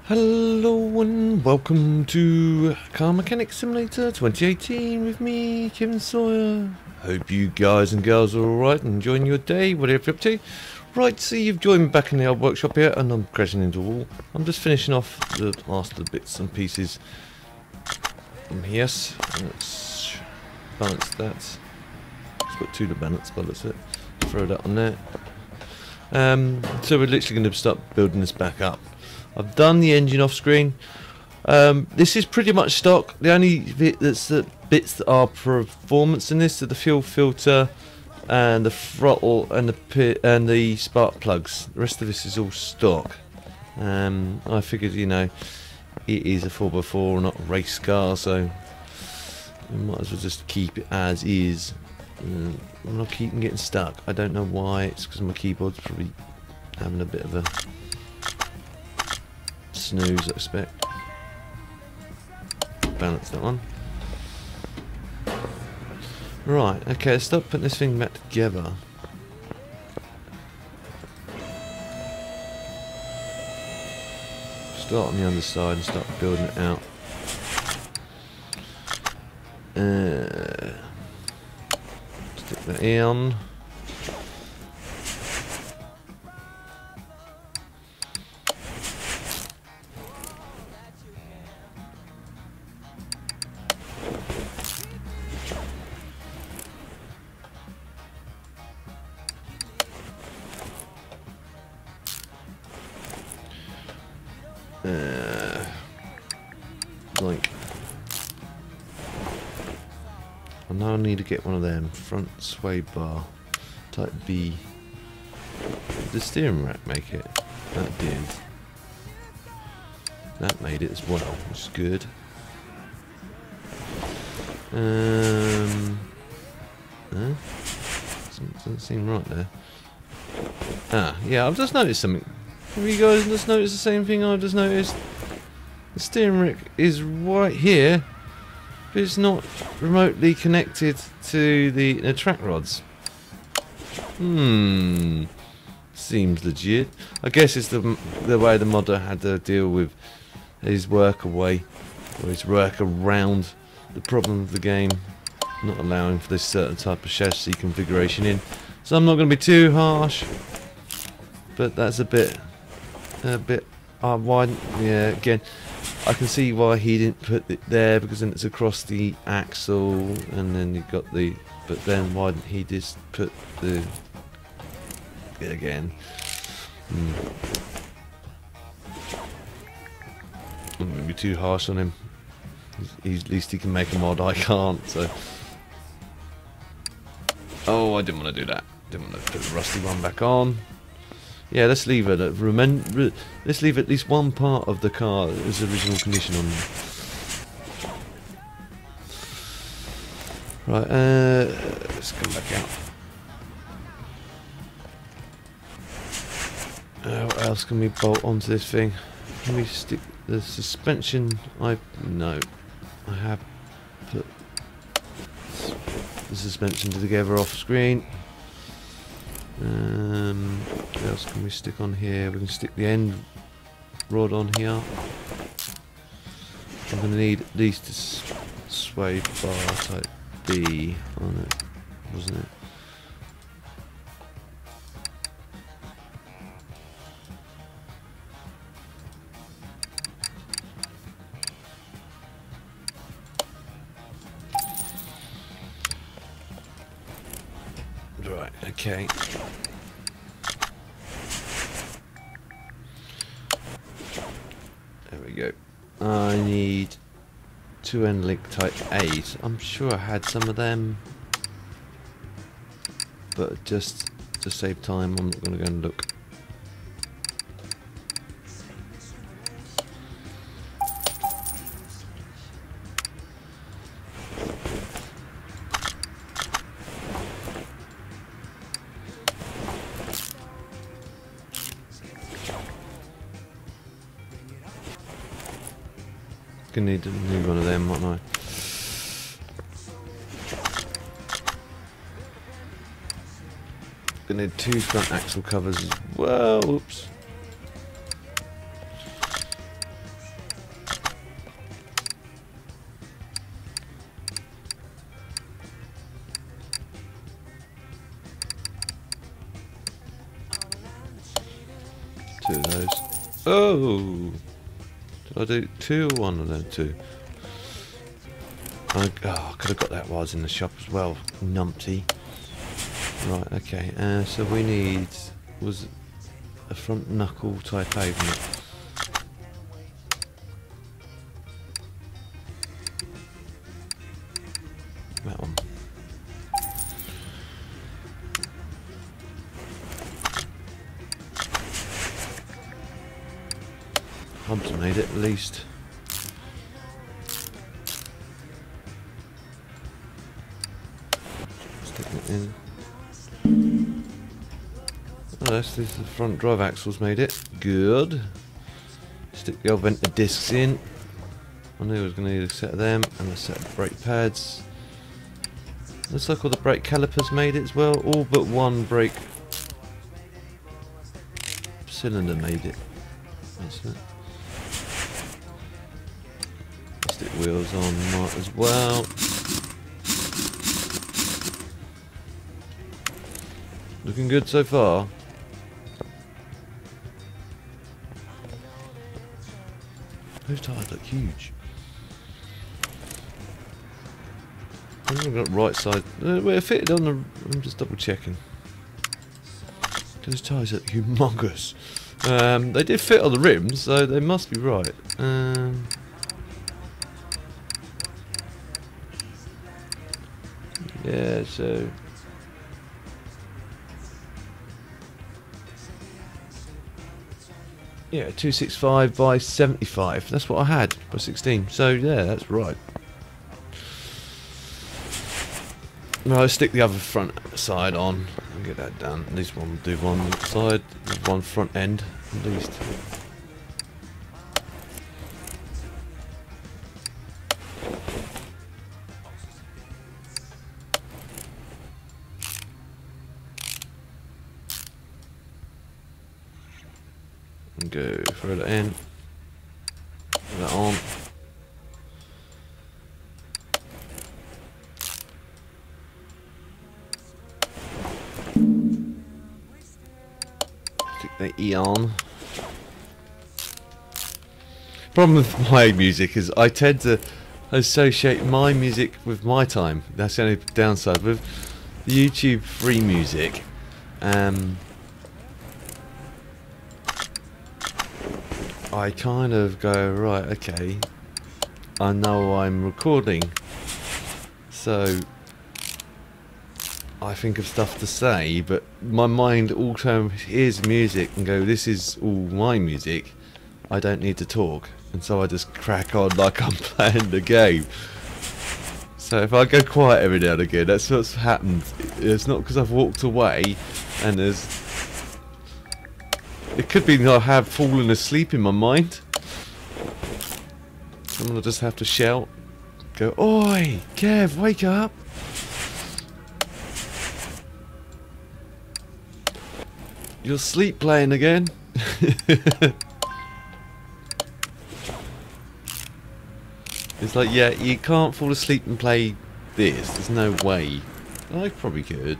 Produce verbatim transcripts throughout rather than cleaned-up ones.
Hello and welcome to Car Mechanic Simulator twenty eighteen with me, Kevin Sawyer. Hope you guys and girls are alright and enjoying your day, whatever you're up to. Right, so you've joined me back in the old workshop here and I'm crashing into a wall. I'm just finishing off the last of the bits and pieces. Um, yes, let's balance that. Let's put two to balance, but that's it. Throw that on there. Um, so we're literally going to start building this back up. I've done the engine off screen. Um, this is pretty much stock. The only bit that's the bits that are performance in this are the fuel filter and the throttle and the pit and the spark plugs. The rest of this is all stock. Um, I figured, you know, it is a four by four, not a race car, so we might as well just keep it as is. Uh, I'm not keeping getting stuck. I don't know why. It's because my keyboard's probably having a bit of a snooze, I expect. Balance that one. Right, okay, let's start putting this thing back together. Start on the underside and start building it out. Uh, stick that in. Uh, like, I now need to get one of them front sway bar type B. Did the steering rack make it? That did. That made it as well, which is good. Um, huh? doesn't, doesn't seem right there. Ah, yeah, I've just noticed something. Have you guys just noticed the same thing I've just noticed? The steering rack is right here, but it's not remotely connected to the, the track rods. Hmm, seems legit. I guess it's the the way the modder had to deal with his work away, or his work around the problem of the game, not allowing for this certain type of chassis configuration in. So I'm not going to be too harsh, but that's a bit. A bit uh, wide, yeah. Again, I can see why he didn't put it there because then it's across the axle, and then you've got the. But then why didn't he just put the? Yeah, again, hmm. I'm gonna be too harsh on him. He's, at least he can make a mod. I can't. So. Oh, I didn't want to do that. Didn't want to put the rusty one back on. Yeah, let's leave it. Remember, let's leave at least one part of the car as original condition on. Right, uh, let's come back out. Uh, what else can we bolt onto this thing? Can we stick the suspension? I no, I have put the suspension together off screen. Um, what else can we stick on here? We can stick the end rod on here. I'm going to need at least a sway bar type B on it, wasn't it? Right, okay. There we go. I need two end link type eight. I'm sure I had some of them, but just to save time, I'm not going to go and look. Gonna need a new one of them, aren't I? Gonna need two front axle covers as well. Oops. Oh! Did I do two or one of them two? I, oh, I could have got that while I was in the shop as well. Numpty. Right, okay. Uh, so we need... was a front knuckle type pavement. That one. Hub's made it at least. Sticking it in. Oh, that's this the front drive axle's made it. Good. Stick the old venter discs in. I knew I was going to need a set of them and a set of brake pads. Looks like all the brake calipers made it as well. All but one brake cylinder made it. Isn't it? Plastic wheels on that as well. Looking good so far. Those tyres look huge. I've got right side. Uh, we're fitted on the. I'm just double checking. Those tyres look humongous. Um, they did fit on the rims, so they must be right. Um, yeah, so. Yeah, two sixty-five by seventy-five. That's what I had by sixteen. So yeah, that's right. No, I'll stick the other front side on and get that done. At least one will do one side, one front end at least. And go throw that in, put that on. The Eon. Problem with my music is I tend to associate my music with my time. That's the only downside with the YouTube free music. Um, I kind of go, right, okay, I know I'm recording, so I think of stuff to say, but my mind also hears music and go, this is all my music, I don't need to talk, and so I just crack on like I'm playing the game. So if I go quiet every now and again, that's what's happened. It's not because I've walked away and there's... It could be that I have fallen asleep in my mind. I'm gonna just have to shout, go, oi, Kev, wake up! You're sleep playing again. It's like, yeah, you can't fall asleep and play this. There's no way. I probably could.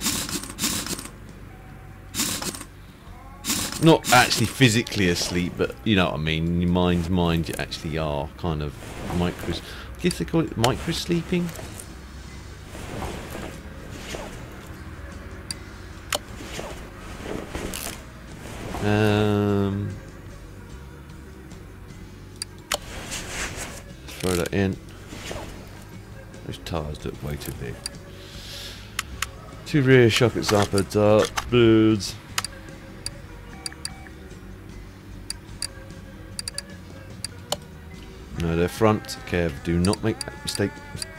Not actually physically asleep, but you know what I mean. In your mind's mind, you actually are kind of micro. I guess they call it micro sleeping. Um, throw that in. Those tyres look way too big. Two rear shock example dart birds. No, they're front. Kev, do not make that mistake.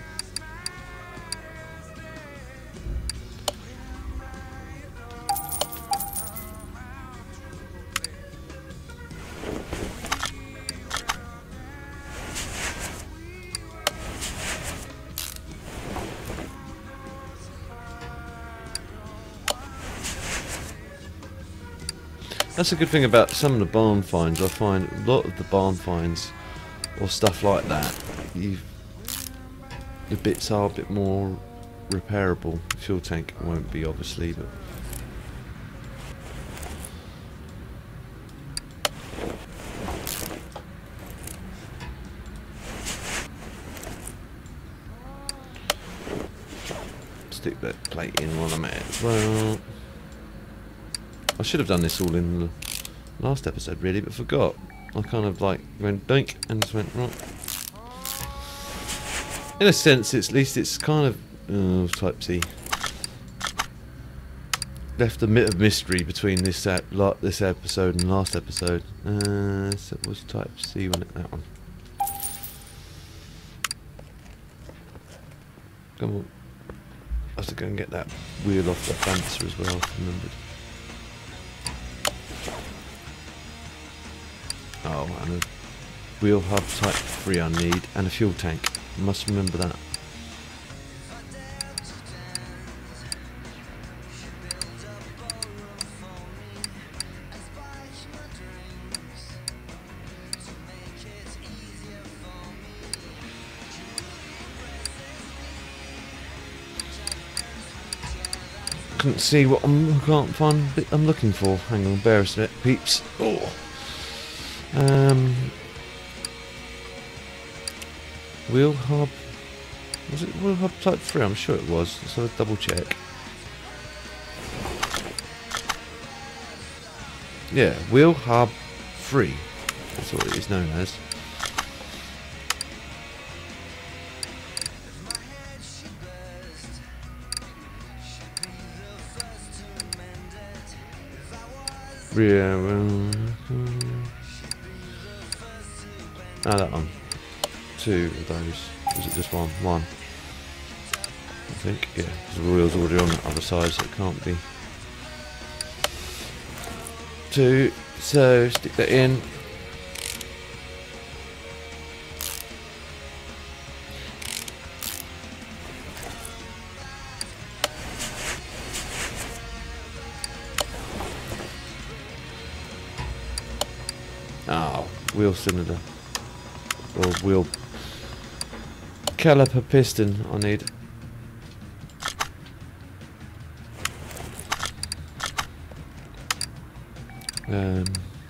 That's a good thing about some of the barn finds. I find a lot of the barn finds or stuff like that, you've, the bits are a bit more repairable. Fuel tank won't be, obviously, but stick that plate in while I'm at it as well. I should have done this all in the last episode really, but forgot. I kind of like went dink and just went right. In a sense, it's, at least it's kind of oh, type C. Left a bit of mystery between this ep this episode and last episode. Uh, so it was type C, wasn't it? That one. Come on. I have to go and get that wheel off the bouncer as well, if I remembered. Oh, and a wheel hub type three I need, and a fuel tank. I must remember that. Couldn't see what I'm, I can't find bit I'm looking for. Hang on, bear us a bit, peeps. Oh. Um, wheel hub. Was it wheel hub type three? I'm sure it was. Let's have a double check. Yeah, wheel hub three. That's what it is known as. Yeah, well, ah, that one. Two of those. Was it just one? One. I think, yeah. Because the wheel's already on the other side, so it can't be. Two. So, stick that in. Oh, wheel cylinder. Or wheel caliper piston I need. Um,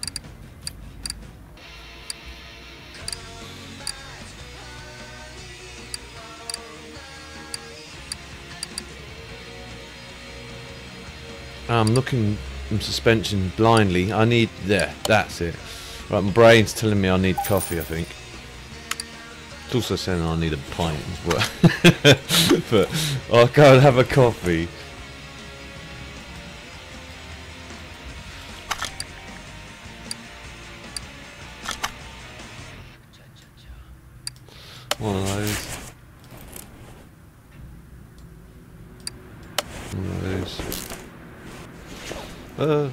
I'm looking in suspension blindly. I need there. That's it. Right, my brain's telling me I need coffee, I think. It's also saying I need a pint as well. But I'll go and have a coffee. One of those. One of those. Uh.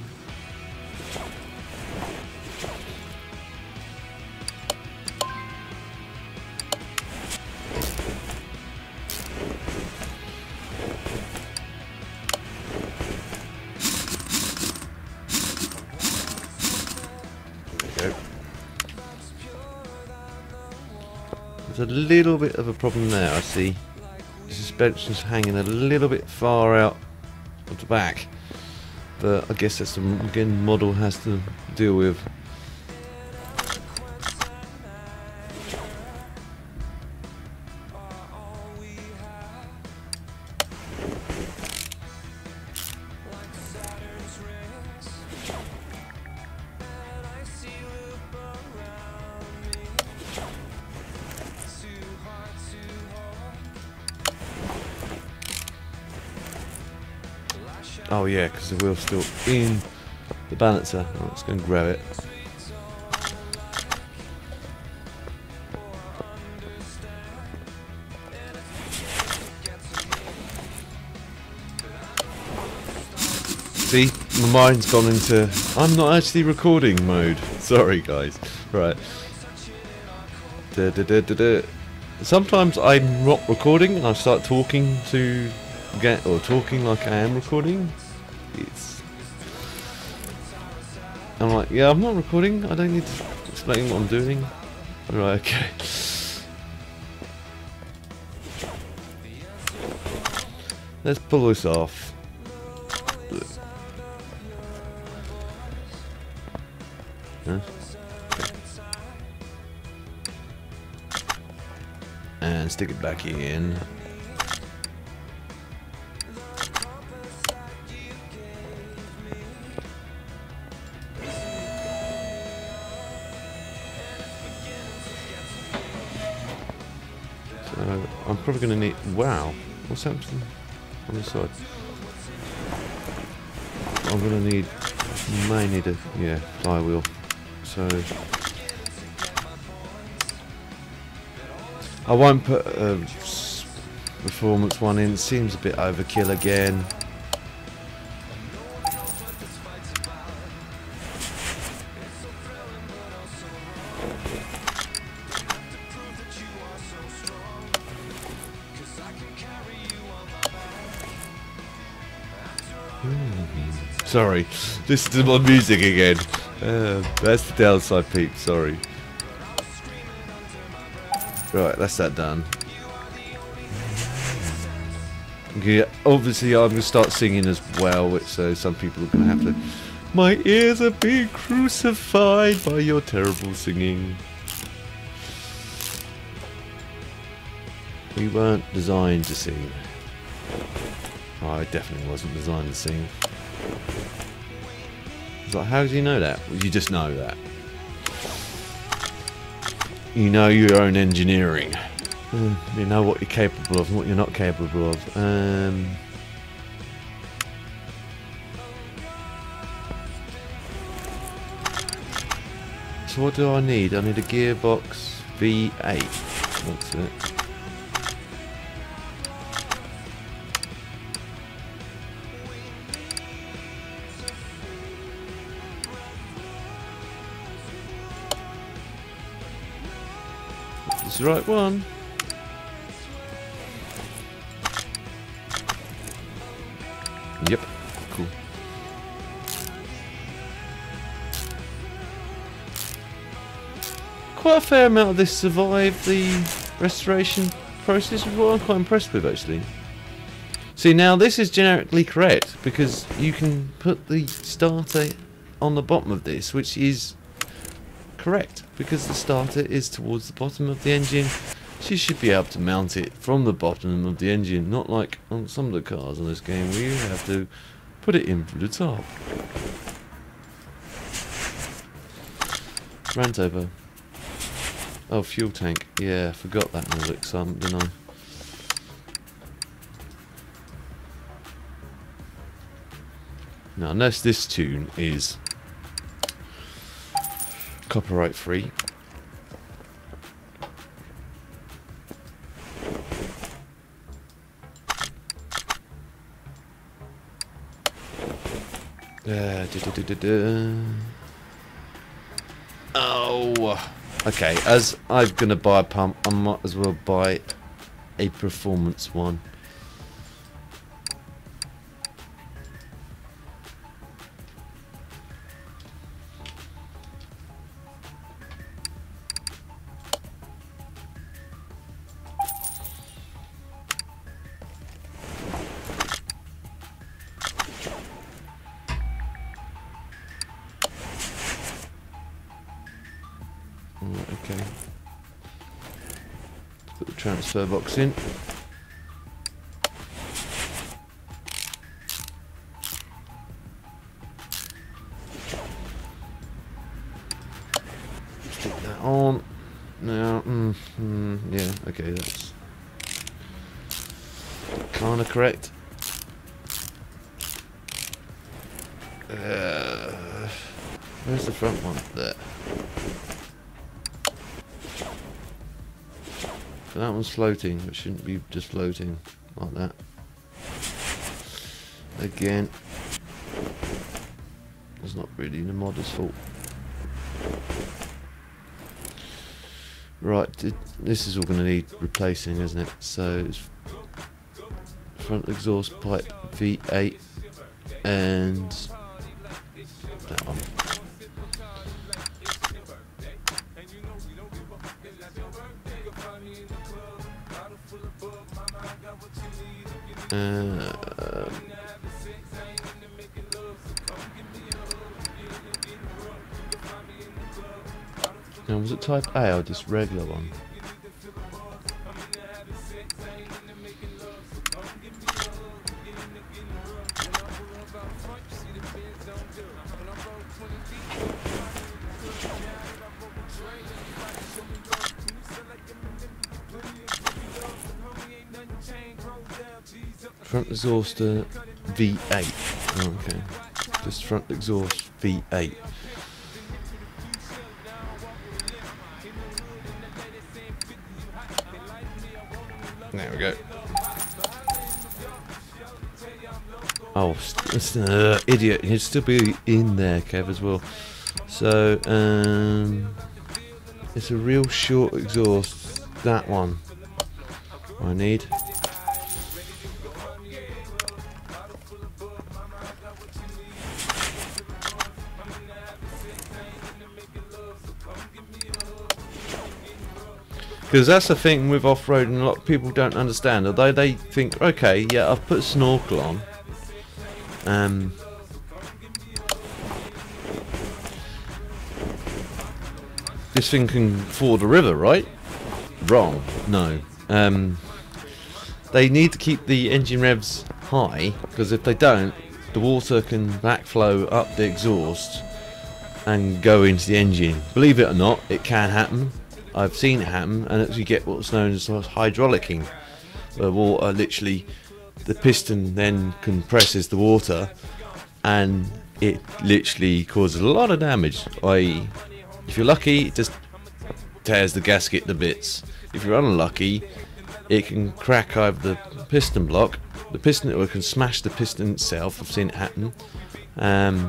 There's a little bit of a problem there, I see. The suspension's hanging a little bit far out of the back. But I guess that's the again model has to deal with. Oh yeah, because the wheel's still in the balancer. Oh, let's go and grab it. See, my mind's gone into I'm not actually recording mode. Sorry guys. Right. Da, da, da, da, da. Sometimes I'm not recording and I start talking to get or talking like I am recording. It's I'm like, yeah, I'm not recording. I don't need to explain what I'm doing. Right, okay. Let's pull this off. Huh? And stick it back in. So I'm probably going to need... Wow. What's happening on the side? I'm going to need... May need a... Yeah, flywheel. So... I won't put a performance one in. It seems a bit overkill again. Sorry, listen to my music again. Uh, that's the downside, peeps. Sorry. Right, that's that done. Yeah, obviously I'm going to start singing as well, so some people are going to have to... My ears are being crucified by your terrible singing. We weren't designed to sing. Oh, I definitely wasn't designed to sing. It's like, how do you know that? Well, you just know that. You know your own engineering. Uh, you know what you're capable of and what you're not capable of. Um, so what do I need? I need a gearbox V eight. That's it. It's the right one. Yep, cool. Quite a fair amount of this survived the restoration process, which is what I'm quite impressed with actually. See, now this is generically correct because you can put the starter on the bottom of this, which is correct because the starter is towards the bottom of the engine. So you should be able to mount it from the bottom of the engine, not like on some of the cars on this game where you have to put it in from the top. Rant over. Oh, fuel tank. Yeah, I forgot that was excitement, didn't I? Now, unless this tune is copyright free. Uh, da, da, da, da, da. Oh, okay. As I'm gonna buy a pump, I might as well buy a performance one. Okay. Put the transfer box in. Stick that on. Now, mm, mm, yeah, okay, that's kind of correct. Uh, where's the front one? There. That one's floating, it shouldn't be just floating like that. Again, it's not really the modder's fault. Right, this is all going to need replacing, isn't it? So, it's front exhaust pipe V eight and that one. Uh, now was it type A or just regular one? Front exhaust uh, V eight. Oh, okay. Just front exhaust V eight. There we go. Oh, uh, idiot! You'd still be in there, Kev, as well. So, um, it's a real short exhaust. That one I need. Because that's the thing with off-roading, a lot of people don't understand. Although they think, okay, yeah, I've put a snorkel on. Um, this thing can ford a river, right? Wrong. No. Um, they need to keep the engine revs high, because if they don't, the water can backflow up the exhaust and go into the engine. Believe it or not, it can happen. I've seen it happen, and you get what's known as hydraulicking, where water literally, the piston then compresses the water, and it literally causes a lot of damage. that is, if you're lucky, it just tears the gasket to bits. If you're unlucky, it can crack either the piston block, the piston, or it can smash the piston itself. I've seen it happen, um,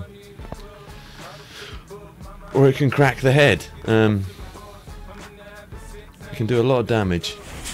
or it can crack the head. Um, Can do a lot of damage,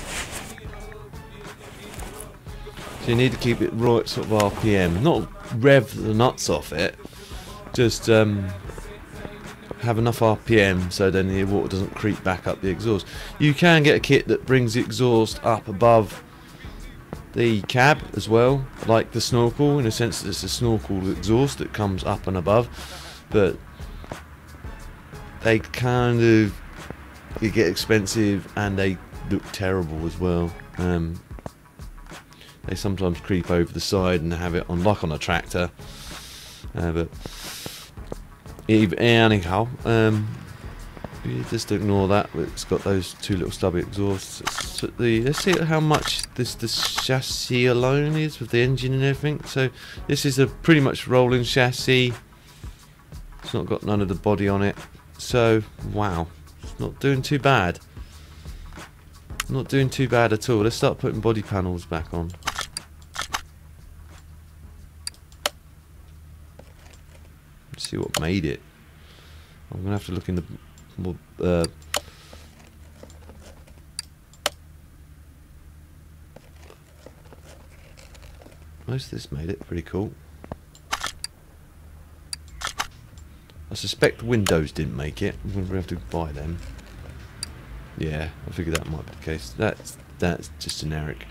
so you need to keep it right sort of R P M, not rev the nuts off it, just um, have enough R P M so then the water doesn't creep back up the exhaust. You can get a kit that brings the exhaust up above the cab as well, like the snorkel, in a sense that it's a snorkel exhaust that comes up and above, but they kind of, they get expensive and they look terrible as well. Um, they sometimes creep over the side and have it on, like on a tractor. Uh, but anyhow, um, you just ignore that. It's got those two little stubby exhausts. So the, let's see how much this the chassis alone is with the engine and everything. So this is a pretty much rolling chassis. It's not got none of the body on it. So wow. Not doing too bad. Not doing too bad at all. Let's start putting body panels back on. Let's see what made it. I'm gonna have to look in the. Uh, most of this made it pretty cool. I suspect Windows didn't make it. I'm going to have to buy them. Yeah, I figured that might be the case. That's that's just generic.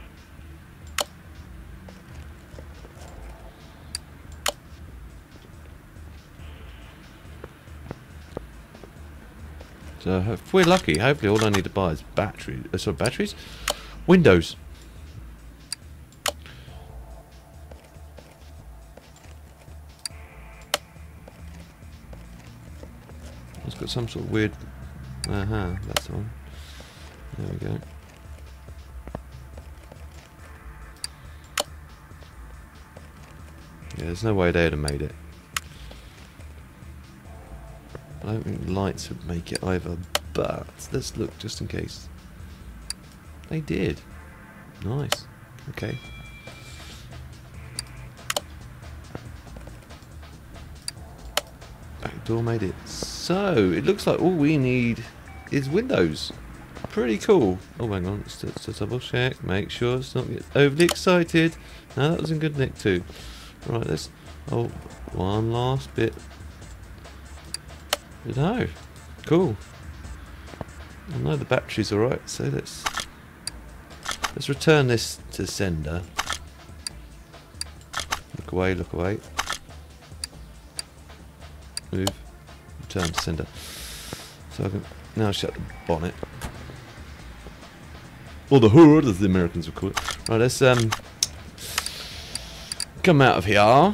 So if we're lucky, hopefully all I need to buy is batteries. Uh, sorry, batteries, Windows. It's got some sort of weird. Uh huh. That's the one. There we go. Yeah, there's no way they'd have made it. I don't think lights would make it either, but let's look just in case. They did. Nice. Okay. Back door made it. So, it looks like all we need is Windows. Pretty cool. Oh, hang on. Let's, let's, let's double check. Make sure it's not get overly excited. No, that was in good nick too. Right, let's... Oh, one last bit. No. Cool. I know the battery's alright, so let's... Let's return this to sender. Look away, look away. Move. Return to sender. So I can now shut the bonnet. Or the hood, as the Americans would call it. Right, let's um come out of here.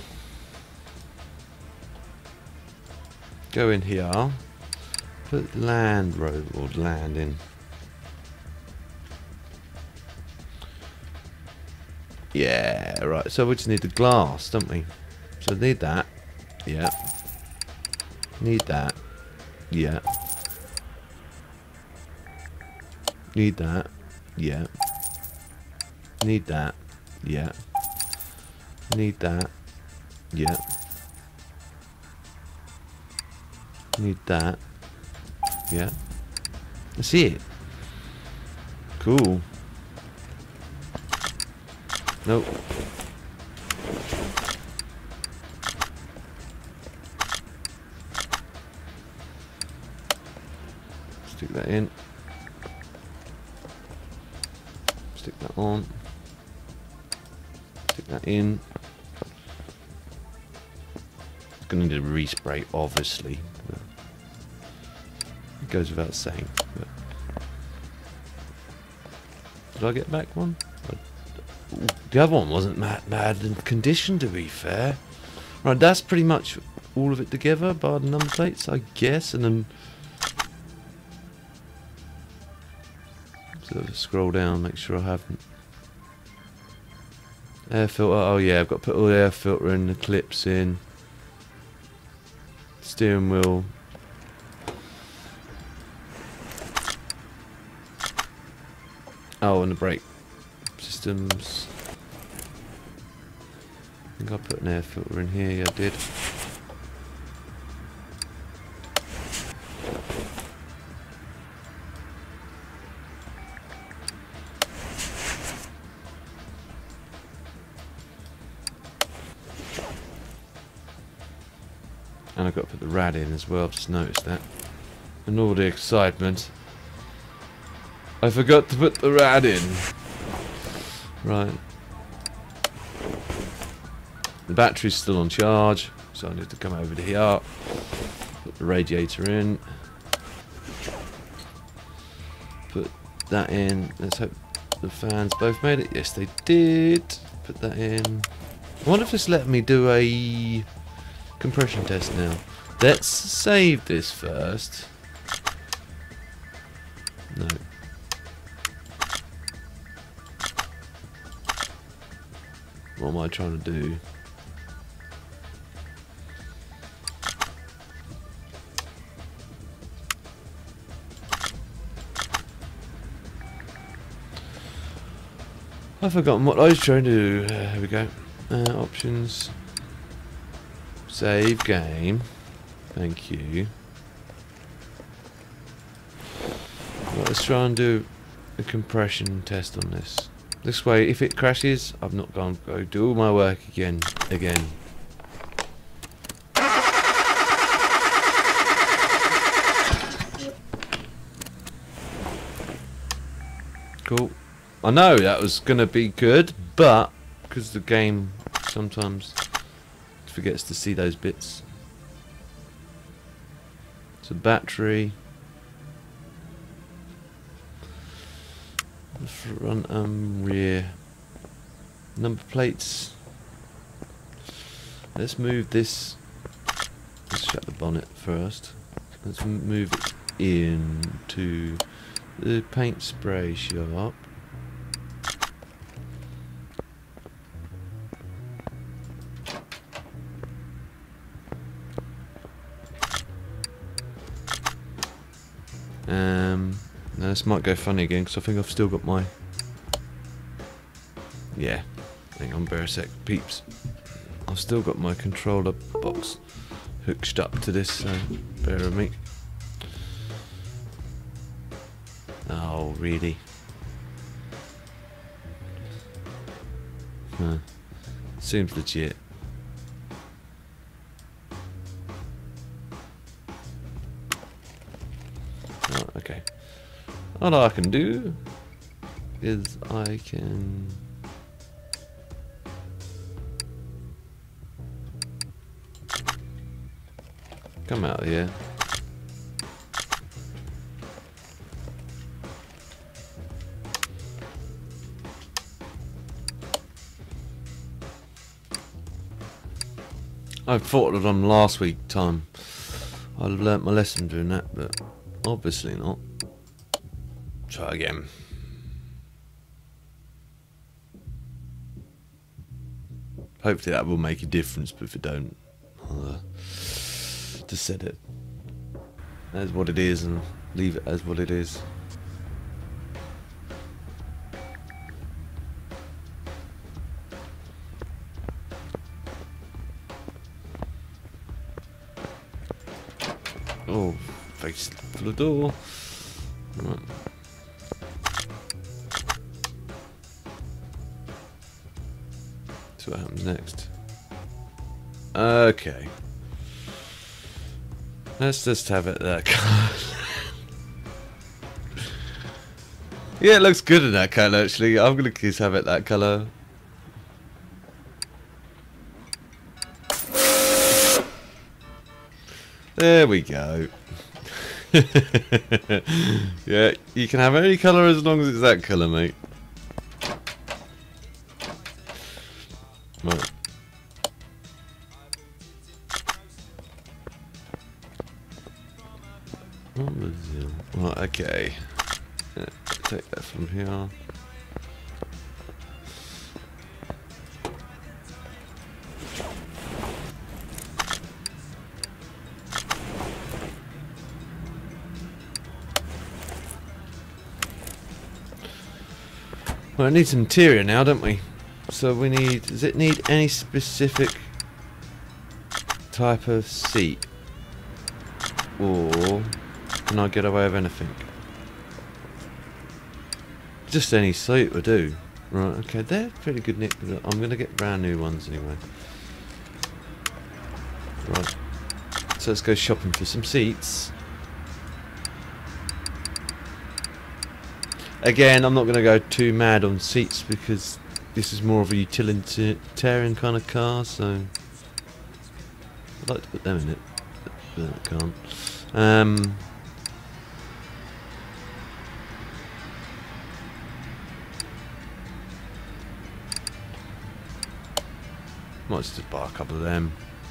Go in here. Put Land Rover or land in. Yeah, right. So we just need the glass, don't we? So need that. Yeah. Need that. Yeah. Need that. Yeah. Need that. Yeah. Need that. Yeah. Need that. Yeah. That's it. Cool. Nope. Stick that in. Stick that on. Stick that in. It's going to need a respray, obviously. But it goes without saying. But did I get back one? Ooh, the other one wasn't that bad in condition, to be fair. Right, that's pretty much all of it together, bar the number plates, I guess, and then sort of scroll down, make sure I haven't. Air filter, oh yeah, I've got to put all the air filter in, the clips in, steering wheel. Oh, and the brake systems. I think I put an air filter in here, yeah I did. And I've got to put the rad in as well, I've just noticed that. And all the excitement. I forgot to put the rad in. Right. The battery's still on charge, so I need to come over to here. Put the radiator in. Put that in. Let's hope the fans both made it. Yes, they did. Put that in. I wonder if it's letting me do a compression test now. Let's save this first. No. What am I trying to do? I've forgotten what I was trying to do. Uh, here we go. Uh, options. Save game. Thank you. Right, let's try and do a compression test on this. This way, if it crashes, I've not gone to go do all my work again. Again. Cool. I know that was going to be good, but because the game sometimes forgets to see those bits. So battery. Front and rear. Number plates. Let's move this. Let's shut the bonnet first. Let's move it into the paint spray shop. Um, now this might go funny again because I think I've still got my. Yeah, hang on, bear a sec, peeps. I've still got my controller box hooked up to this, so bear with me. Oh, really? Huh. Seems legit. Oh, okay. All I can do is I can come out here. I thought of them last week time. I'd have learnt my lesson doing that, but obviously not. Try again. Hopefully that will make a difference, but if it don't, I'll uh, just set it as what it is and leave it as what it is. Oh, face for the door. Right. See what happens next. Okay. Let's just have it that colour. Yeah, it looks good in that colour actually. I'm gonna just have it that colour. There we go. Yeah, you can have any colour as long as it's that colour, mate. Right. Right, okay. Yeah, take that from here. Well, it needs an interior now, don't we? So we need, does it need any specific type of seat? Or can I get away with anything? Just any seat will do. Right, okay, they're pretty good nick, but I'm going to get brand new ones anyway. Right, so let's go shopping for some seats. Again, I'm not going to go too mad on seats because this is more of a utilitarian kind of car, so I'd like to put them in it, but I can't. Um, might just buy a couple of them.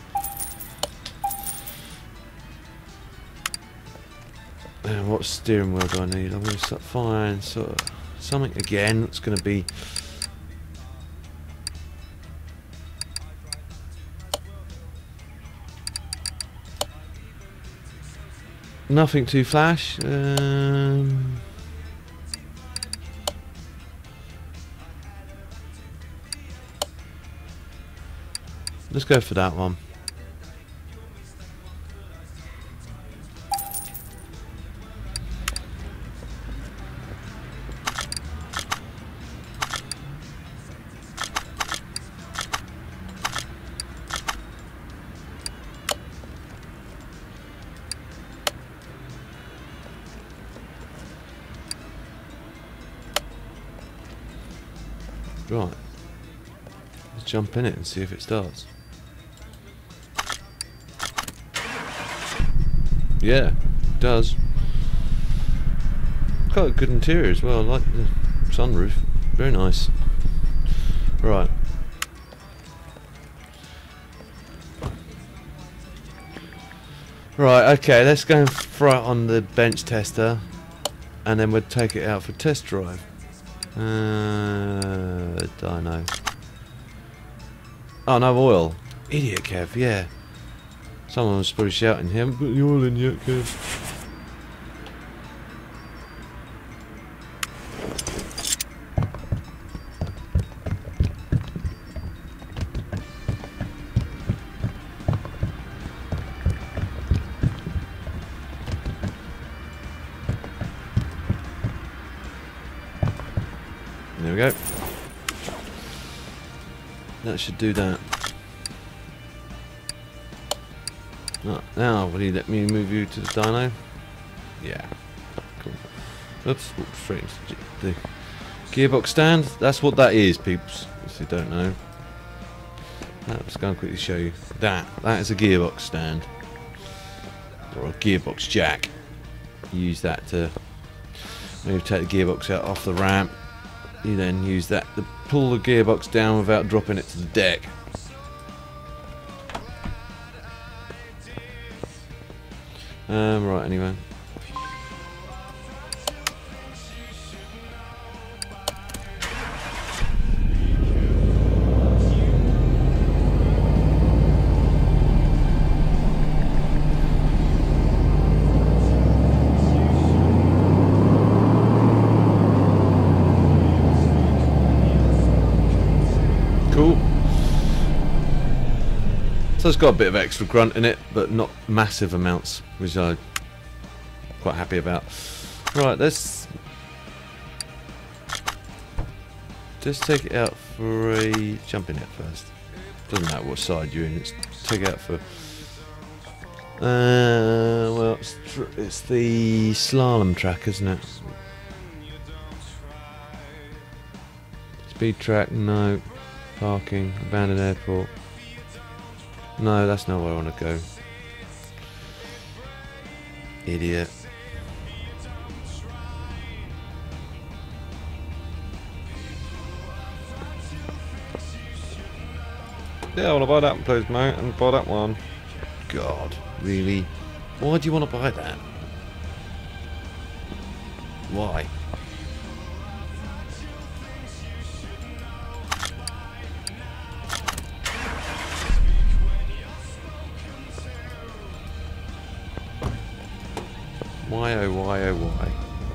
And what steering wheel do I need? I'm going to find sort of something again that's going to be nothing too flash. Um, let's go for that one. Right, let's jump in it and see if it starts. Yeah, it does. Quite a good interior as well, I like the sunroof, very nice. Right. Right, okay, let's go and throw it on the bench tester and then we'll take it out for test drive. Uh, dyno. Oh, no oil. Idiot, Kev, yeah. Someone was probably shouting, you haven't put the oil in yet, Kev. There we go. That should do that. Oh, now, will you let me move you to the dyno? Yeah. Cool. Oops, straight into the gearbox stand. That's what that is, peeps, if you don't know. Let's go and quickly show you. That. That is a gearbox stand. Or a gearbox jack. You use that to maybe take the gearbox out off the ramp. You then use that to pull the gearbox down without dropping it to the deck. Um, right, anyway. So it's got a bit of extra grunt in it, but not massive amounts, which I'm quite happy about. Right, let's just take it out for a jump in it first. Doesn't matter what side you're in. Let's take it out for. Uh, well, it's, tr it's the slalom track, isn't it? Speed track, no. Parking, abandoned airport. No, that's not where I want to go. Idiot. Yeah, I want to buy that one, please, mate, and buy that one. God, really? Why do you want to buy that? Why? Why oh why oh why?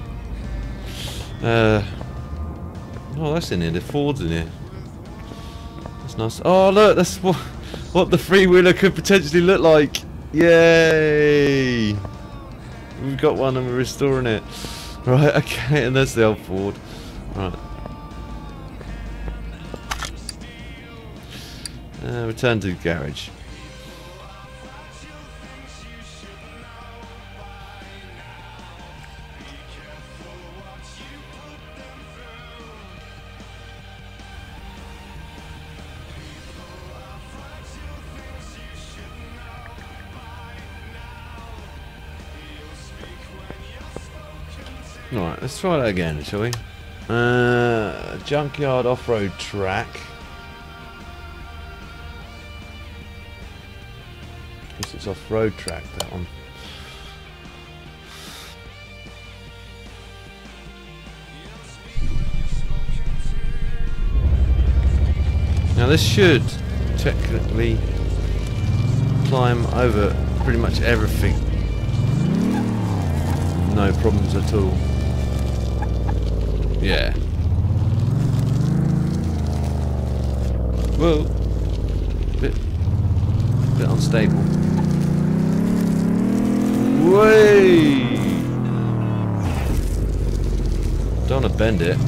Uh, oh, that's in here. The Ford's in here. That's nice. Oh, look, that's what what the three-wheeler could potentially look like. Yay! We've got one and we're restoring it. Right, okay, and that's the old Ford. Right. Uh, return to the garage. Right, let's try that again, shall we? Uh, junkyard off-road track. Guess it's off-road track, that one. Now this should technically climb over pretty much everything. No problems at all. Yeah. Whoa. Bit, bit unstable. Way. Don't want to bend it.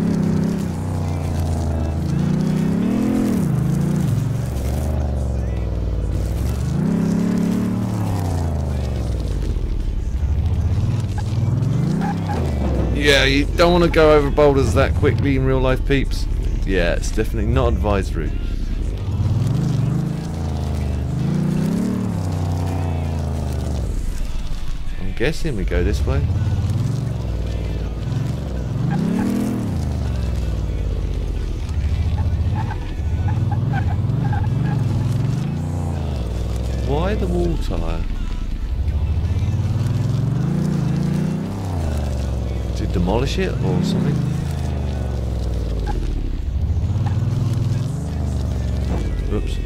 Yeah, you don't want to go over boulders that quickly in real life, peeps. Yeah, it's definitely not advised route. I'm guessing we go this way. Why the wall tyre? To demolish it or something? Oops.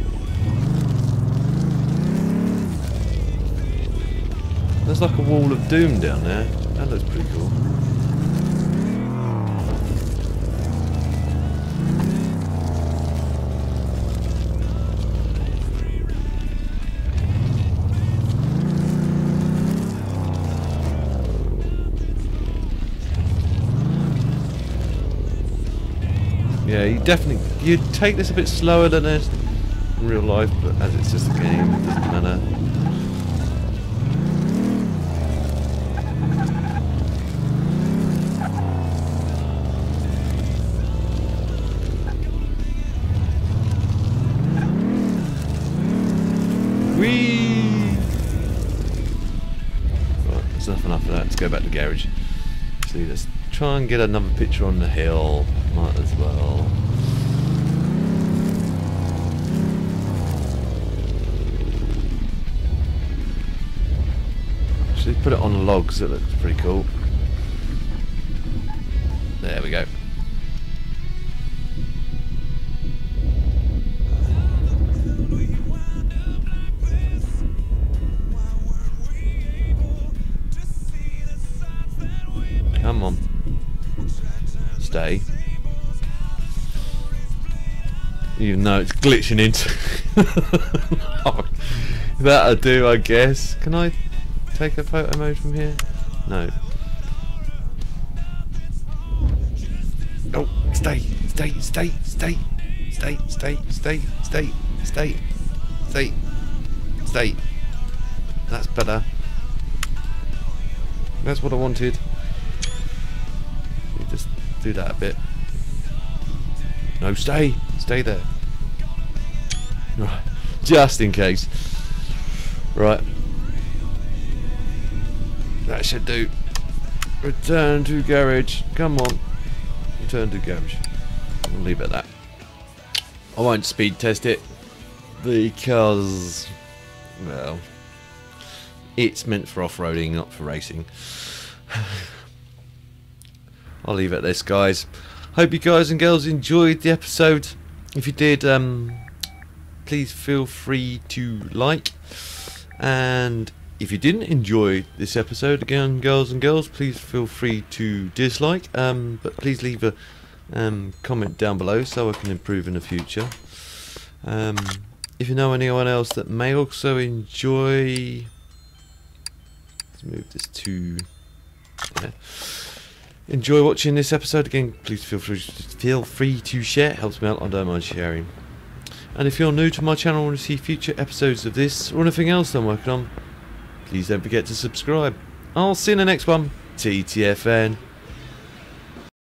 There's like a wall of doom down there. That looks pretty cool. Yeah, you definitely, you'd take this a bit slower than this in real life, but as it's just a game, it doesn't matter. Whee! Right, that's enough enough of that. Let's go back to the garage. See, let's try and get another picture on the hill. Might as well. Actually, put it on logs. It looks pretty cool. There we go. Come on. Stay. Even though it's glitching into. Oh, that'll do, I guess. Can I take a photo mode from here? No. Oh, stay, stay, stay, stay, stay, stay, stay, stay, stay, stay, stay. That's better. That's what I wanted. You just do that a bit. No, stay, stay there. Right, just in case. Right. That should do. Return to garage. Come on. Return to garage. I'll leave it at that. I won't speed test it because, well, it's meant for off-roading, not for racing. I'll leave it at this, guys. Hope you guys and girls enjoyed the episode. If you did, um, please feel free to like. And if you didn't enjoy this episode, again, girls and girls, please feel free to dislike. Um, but please leave a um, comment down below so I can improve in the future. Um, if you know anyone else that may also enjoy, let's move this to there. Enjoy watching this episode again. Please feel free feel free to share. It helps me out. I don't mind sharing. And if you're new to my channel and want to see future episodes of this or anything else I'm working on, please don't forget to subscribe. I'll see you in the next one. T T F N.